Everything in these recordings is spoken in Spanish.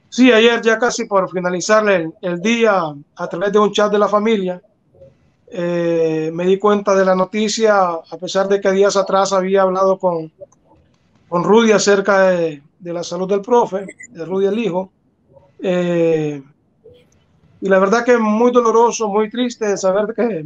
Sí, ayer ya casi por finalizar el día, a través de un chat de la familia, me di cuenta de la noticia, a pesar de que días atrás había hablado con Rudy acerca de la salud del profe, de Rudy el hijo. Eh, y la verdad que es muy doloroso, muy triste saber que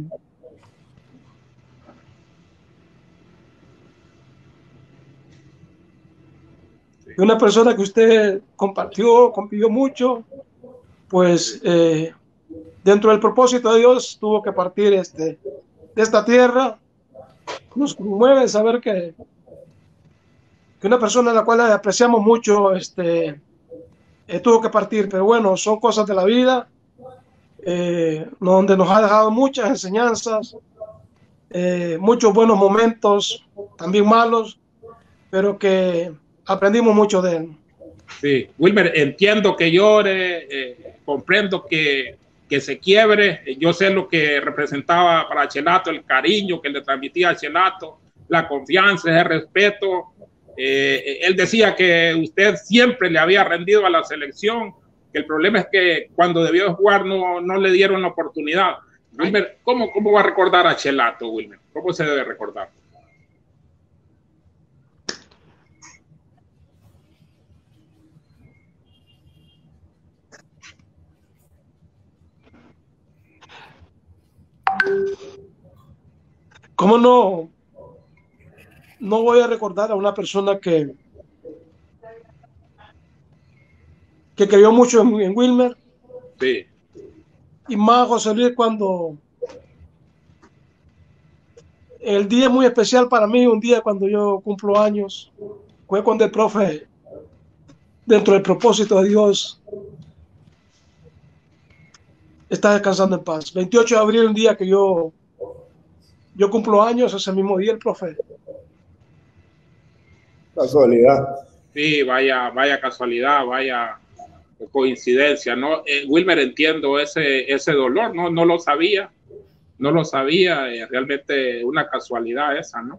una persona que usted compartió, convivió mucho, pues dentro del propósito de Dios tuvo que partir de esta tierra. Nos conmueve saber que una persona a la cual apreciamos mucho tuvo que partir, pero bueno, son cosas de la vida, donde nos ha dejado muchas enseñanzas, muchos buenos momentos, también malos, pero que aprendimos mucho de él. Sí, Wilmer, entiendo que llore, comprendo que se quiebre. Yo sé lo que representaba para Chelato, el cariño que le transmitía a Chelato, la confianza, el respeto. Él decía que usted siempre le había rendido a la selección, que el problema es que cuando debió jugar no le dieron la oportunidad. Wilmer, ¿cómo va a recordar a Chelato, Wilmer? ¿Cómo se debe recordar? ¿Cómo no voy a recordar a una persona que creyó mucho en Wilmer? Sí. Y más José Luis, cuando el día es muy especial para mí, un día cuando yo cumplo años, fue cuando el profe, dentro del propósito de Dios, está descansando en paz. 28 de abril, un día que yo cumplo años, ese mismo día el profe. Casualidad. Sí, vaya casualidad, vaya coincidencia, ¿no? Wilmer, entiendo ese dolor, no lo sabía, realmente una casualidad esa, ¿no?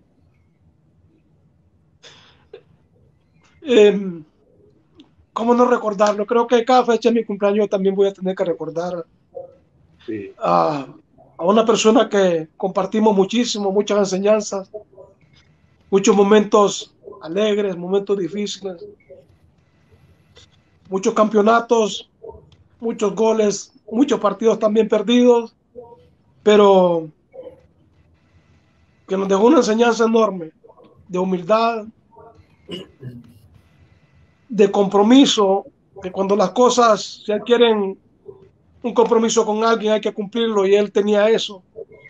¿Cómo no recordarlo? Creo que cada fecha de mi cumpleaños también voy a tener que recordar Sí. a una persona que compartimos muchísimo, muchas enseñanzas, muchos momentos alegres, momentos difíciles, muchos campeonatos, muchos goles, muchos partidos también perdidos, pero que nos dejó una enseñanza enorme de humildad, de compromiso, que cuando las cosas se adquieren un compromiso con alguien hay que cumplirlo, y él tenía eso,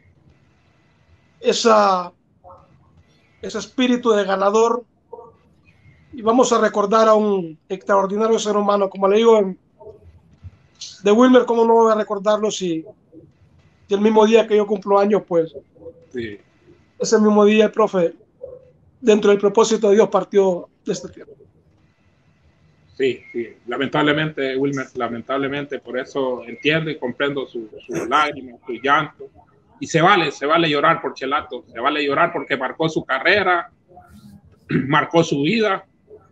ese espíritu de ganador. Y vamos a recordar a un extraordinario ser humano, como le digo, de Wilmer. ¿Cómo no voy a recordarlo si el mismo día que yo cumplo años, pues Sí. ese mismo día el profe, dentro del propósito de Dios, partió de este tiempo? Sí, lamentablemente, Wilmer, lamentablemente, por eso entiendo y comprendo su lágrima, su llanto. Y se vale llorar por Chelato, se vale llorar porque marcó su carrera, marcó su vida.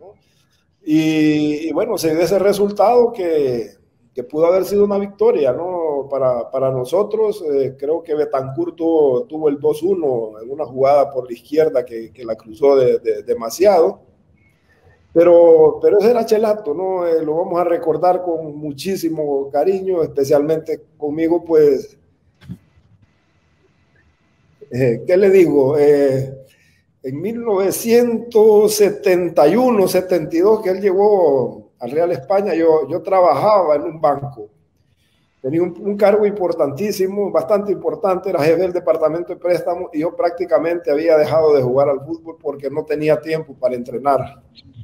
Y bueno, se dio ese resultado que pudo haber sido una victoria, ¿no? Para nosotros, creo que Betancourt tuvo el 2-1 en una jugada por la izquierda que la cruzó demasiado. Pero ese era Chelato, ¿no? Lo vamos a recordar con muchísimo cariño, especialmente conmigo, pues, ¿qué le digo? En 1971, 72, que él llegó al Real España, yo trabajaba en un banco. Tenía un cargo importantísimo, bastante importante, era jefe del departamento de préstamos, y yo prácticamente había dejado de jugar al fútbol porque no tenía tiempo para entrenar.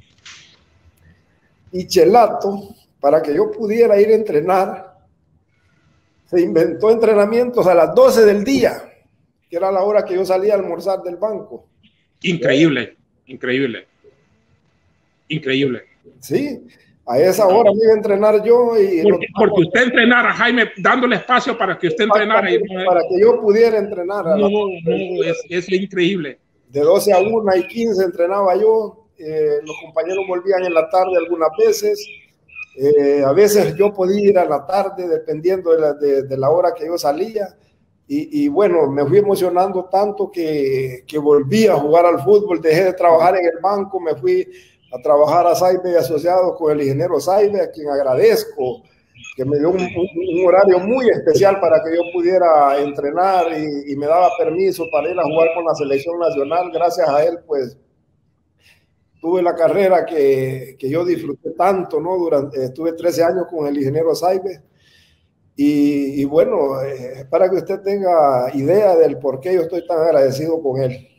Y Chelato, para que yo pudiera ir a entrenar, se inventó entrenamientos a las 12 del día, que era la hora que yo salía a almorzar del banco. Increíble. Sí, a esa hora me iba a entrenar yo. Porque usted entrenara, Jaime, dándole espacio para que usted entrenara. Para que yo pudiera entrenar. Es increíble. De 12 a 1 y 15 entrenaba yo. Los compañeros volvían en la tarde algunas veces. A veces yo podía ir a la tarde, dependiendo de la hora que yo salía. Y bueno, me fui emocionando tanto que volví a jugar al fútbol. Dejé de trabajar en el banco, me fui a trabajar a Saibe y Asociados con el ingeniero Saibe, a quien agradezco, que me dio un horario muy especial para que yo pudiera entrenar y me daba permiso para ir a jugar con la selección nacional. Gracias a él, pues, tuve la carrera que yo disfruté tanto, ¿no? Estuve 13 años con el ingeniero Saibe. Y bueno, para que usted tenga idea del por qué yo estoy tan agradecido con él.